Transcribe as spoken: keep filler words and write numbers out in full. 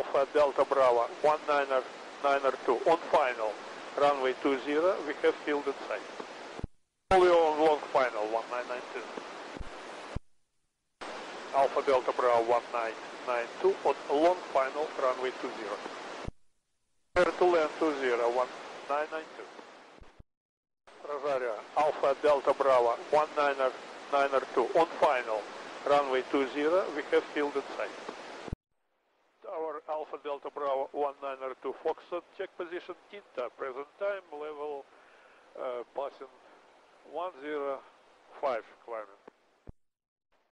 Alpha Delta Bravo one niner niner two on final, runway two zero, we have fielded sight. Only on long final one nine nine two. Alpha Delta Bravo one nine nine two on long final, runway two zero. Clear to land two zero, one nine nine two. Rosario, Alpha Delta Bravo one niner niner two on final, runway two zero, we have fielded sight. Tower Alpha Delta Bravo one niner two Foxtrot, check position Tinta, present time level uh, passing one zero five climbing.